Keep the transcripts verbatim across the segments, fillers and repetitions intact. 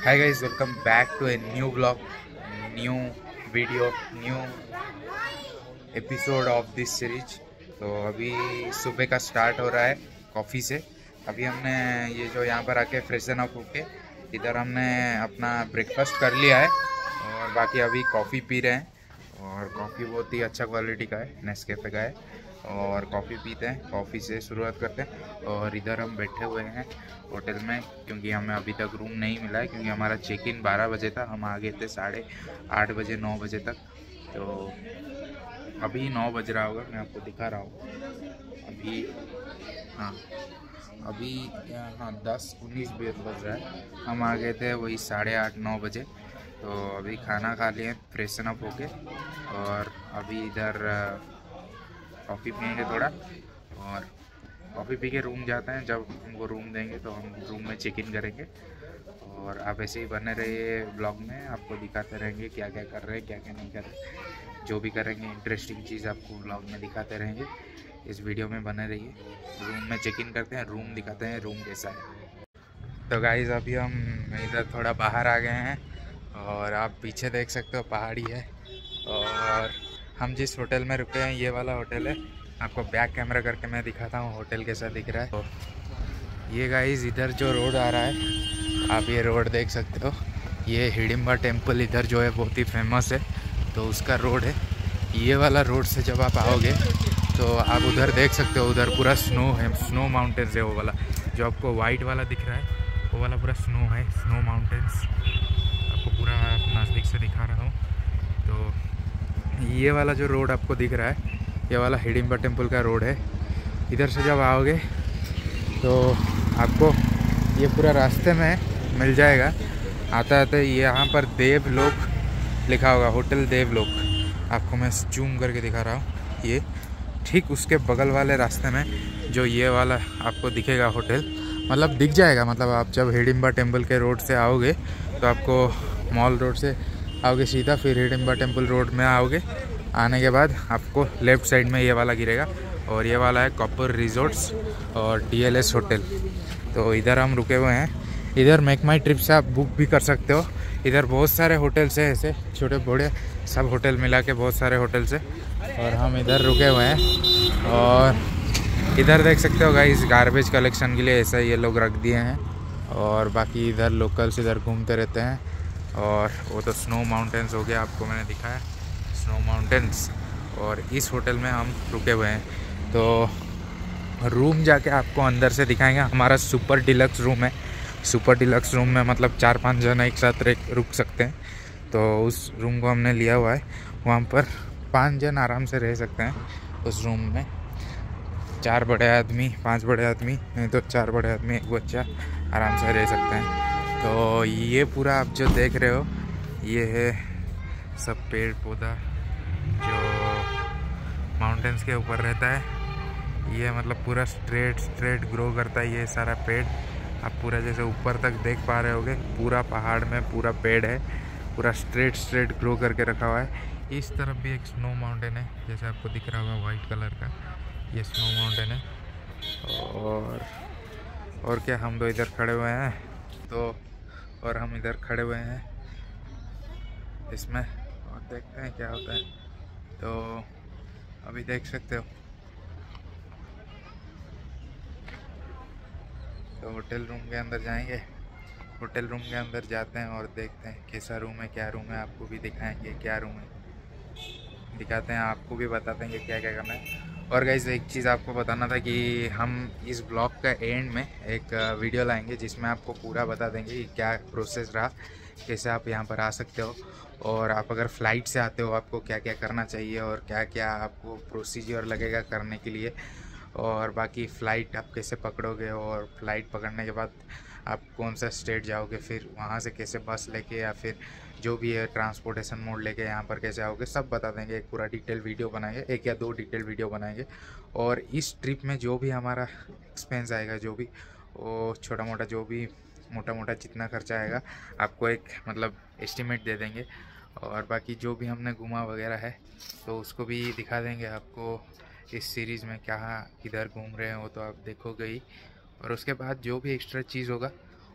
Hi guys, welcome back to a new blog, new video, new episode of this series. तो अभी सुबह का start हो रहा है कॉफ़ी से। अभी हमने ये जो यहाँ पर आके फ्रेशन अप होके इधर हमने अपना ब्रेकफास्ट कर लिया है और बाकी अभी कॉफ़ी पी रहे हैं। और कॉफ़ी बहुत ही अच्छा क्वालिटी का है, नेस्कैफे का है। और कॉफ़ी पीते हैं, कॉफ़ी से शुरुआत करते हैं। और इधर हम बैठे हुए हैं होटल में, क्योंकि हमें अभी तक रूम नहीं मिला है, क्योंकि हमारा चेक इन बारह बजे था। हम आ गए थे साढ़े आठ बजे नौ बजे तक। तो अभी नौ बज रहा होगा, मैं आपको दिखा रहा हूँ अभी। हाँ, अभी हाँ दस उन्नीस बज रहा है। हम आ गए थे वही साढ़े आठ नौ बजे। तो अभी खाना खा लिए, फ्रेशन अप होके, और अभी इधर कॉफ़ी पियेंगे थोड़ा, और कॉफ़ी पी के रूम जाते हैं। जब हमको रूम देंगे तो हम रूम में चेक इन करेंगे। और आप ऐसे ही बने रहिए ब्लॉग में, आपको दिखाते रहेंगे क्या क्या कर रहे हैं, क्या क्या नहीं कर रहे। जो भी करेंगे इंटरेस्टिंग चीज़ आपको ब्लॉग में दिखाते रहेंगे। इस वीडियो में बने रहिए। रूम में चेक इन करते हैं, रूम दिखाते हैं रूम कैसा है। तो गाइस, अभी हम इधर थोड़ा बाहर आ गए हैं और आप पीछे देख सकते हो पहाड़ी है। और हम जिस होटल में रुके हैं ये वाला होटल है। आपको बैक कैमरा करके मैं दिखाता हूँ होटल कैसा दिख रहा है। तो ये गाइस, इधर जो रोड आ रहा है, आप ये रोड देख सकते हो। ये हिडिंबा टेम्पल इधर जो है बहुत ही फेमस है, तो उसका रोड है। ये वाला रोड से जब आप आओगे तो आप उधर देख सकते हो, उधर पूरा स्नो है, स्नो माउंटेन्स है। वो वाला जो आपको वाइट वाला दिख रहा है वो वाला पूरा स्नो है, स्नो माउंटेन्स। आपको पूरा नज़दीक से दिखा रहा हूँ। तो ये वाला जो रोड आपको दिख रहा है, ये वाला हिडिंबा टेम्पल का रोड है। इधर से जब आओगे तो आपको ये पूरा रास्ते में मिल जाएगा। आते आते यहाँ पर देवलोक लिखा होगा, होटल देवलोक। आपको मैं जूम करके दिखा रहा हूँ। ये ठीक उसके बगल वाले रास्ते में जो ये वाला आपको दिखेगा होटल, मतलब दिख जाएगा। मतलब आप जब हिडिंबा टेम्पल के रोड से आओगे तो आपको मॉल रोड से आओगे सीधा, फिर हिडिंबा टेम्पल रोड में आओगे। आने के बाद आपको लेफ़्ट साइड में ये वाला गिरेगा, और ये वाला है कॉपर रिजॉर्ट्स और डीएलएस होटल। तो इधर हम रुके हुए हैं। इधर मेक माई ट्रिप से आप बुक भी कर सकते हो। इधर बहुत सारे होटल्स हैं, ऐसे छोटे बड़े सब होटल मिला के बहुत सारे होटल्स हैं। और हम इधर रुके हुए हैं। और इधर देख सकते हो गाइस, गार्बेज कलेक्शन के लिए ऐसा ये लोग रख दिए हैं। और बाकी इधर लोकल्स इधर घूमते रहते हैं। और वो तो स्नो माउंटेन्स हो गया, आपको मैंने दिखाया स्नो माउंटेन्स। और इस होटल में हम रुके हुए हैं। तो रूम जाके आपको अंदर से दिखाएंगे। हमारा सुपर डिलक्स रूम है। सुपर डिलक्स रूम में मतलब चार पांच जन एक साथ रुक सकते हैं। तो उस रूम को हमने लिया हुआ है। वहाँ पर पाँच जन आराम से रह सकते हैं उस रूम में। चार बड़े आदमी, पांच बड़े आदमी, नहीं तो चार बड़े आदमी एक बच्चा आराम से रह सकते हैं। तो ये पूरा आप जो देख रहे हो, ये है सब पेड़ पौधा जो माउंटेन्स के ऊपर रहता है। ये मतलब पूरा स्ट्रेट स्ट्रेट ग्रो करता है ये सारा पेड़। आप पूरा जैसे ऊपर तक देख पा रहे होगे, पूरा पहाड़ में पूरा पेड़ है, पूरा स्ट्रेट स्ट्रेट ग्रो करके रखा हुआ है। इस तरफ भी एक स्नो माउंटेन है, जैसे आपको दिख रहा होगा वाइट कलर का, ये स्नो माउंटेन है। और और क्या, हम तो इधर खड़े हुए हैं। तो और हम इधर खड़े हुए हैं इसमें, और देखते हैं क्या होता है। तो अभी देख सकते हो, तो होटल रूम के अंदर जाएंगे। होटल रूम के अंदर जाते हैं और देखते हैं कैसा रूम है, क्या रूम है। आपको भी दिखाएंगे क्या रूम है, दिखाते हैं, आपको भी बताते हैं क्या क्या करना है। और गाइस, एक चीज़ आपको बताना था कि हम इस ब्लॉग का एंड में एक वीडियो लाएंगे जिसमें आपको पूरा बता देंगे कि क्या प्रोसेस रहा, कैसे आप यहाँ पर आ सकते हो। और आप अगर फ़्लाइट से आते हो आपको क्या क्या करना चाहिए, और क्या क्या आपको प्रोसीजर लगेगा करने के लिए। और बाकी फ़्लाइट आप कैसे पकड़ोगे, और फ़्लाइट पकड़ने के बाद आप कौन सा स्टेट जाओगे, फिर वहाँ से कैसे बस लेके या फिर जो भी है ट्रांसपोर्टेशन मोड लेके यहाँ पर कैसे आओगे, सब बता देंगे। एक पूरा डिटेल वीडियो बनाएंगे, एक या दो डिटेल वीडियो बनाएंगे। और इस ट्रिप में जो भी हमारा एक्सपेंस आएगा, जो भी वो छोटा मोटा, जो भी मोटा मोटा जितना खर्चा आएगा, आपको एक मतलब एस्टिमेट दे देंगे। और बाकी जो भी हमने घूमा वगैरह है तो उसको भी दिखा देंगे आपको। इस सीरीज़ में क्या किधर घूम रहे हैं वो तो आप देखोगे ही। और उसके बाद जो भी एक्स्ट्रा चीज़ होगा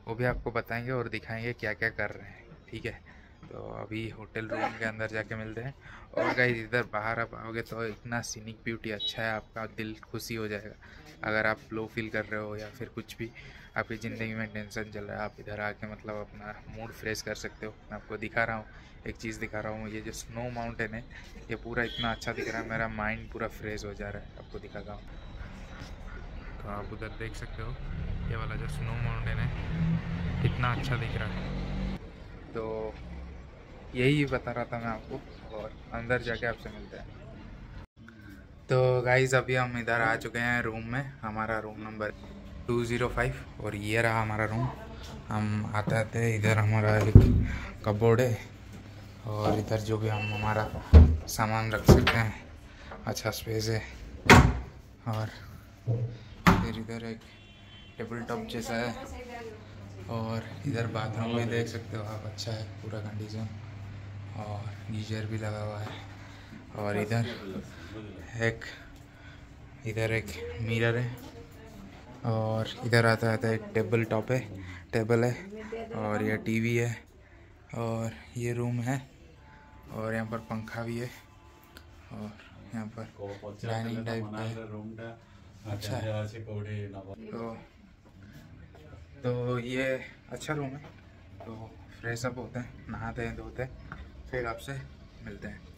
वो भी आपको बताएंगे और दिखाएंगे क्या क्या कर रहे हैं, ठीक है। तो अभी होटल रूम के अंदर जाके मिलते हैं। और गाइस इधर बाहर आप आओगे तो इतना सीनिक ब्यूटी अच्छा है, आपका दिल खुशी हो जाएगा। अगर आप लो फील कर रहे हो या फिर कुछ भी आपकी ज़िंदगी में टेंशन चल रहा है, आप इधर आके मतलब अपना मूड फ्रेश कर सकते हो। मैं आपको दिखा रहा हूँ, एक चीज़ दिखा रहा हूँ, ये जो स्नो माउंटेन है ये पूरा इतना अच्छा दिख रहा है, मेरा माइंड पूरा फ्रेश हो जा रहा है। आपको दिखाता हूँ, तो आप उधर देख सकते हो ये वाला जो स्नो माउंटेन है कितना अच्छा दिख रहा है। तो यही बता रहा था मैं आपको, और अंदर जाके आपसे मिलते हैं। तो गाइज़ अभी हम इधर आ चुके हैं रूम में, हमारा room number two zero five, और ये रहा हमारा रूम। हम आते आते इधर हमारा एक कबोर्ड है, और इधर जो भी हम हमारा सामान रख सकते हैं, अच्छा स्पेस है। और फिर इधर एक टेबल टॉप जैसा है, और इधर बाथरूम भी देख सकते हो आप, अच्छा है पूरा कंडीशन, और गीजर भी लगा हुआ है। और इधर एक इधर एक मिरर है, और इधर आता आता एक टेबल टॉप है, टेबल है, और ये टीवी है, और ये रूम है, और यहाँ पर पंखा भी है, और यहाँ पर डाइनिंग टाइप का है, अच्छा है। तो तो ये अच्छा रूम है। तो फ्रेश अप होते हैं, नहाते हैं, धोते हैं, फिर आपसे मिलते हैं।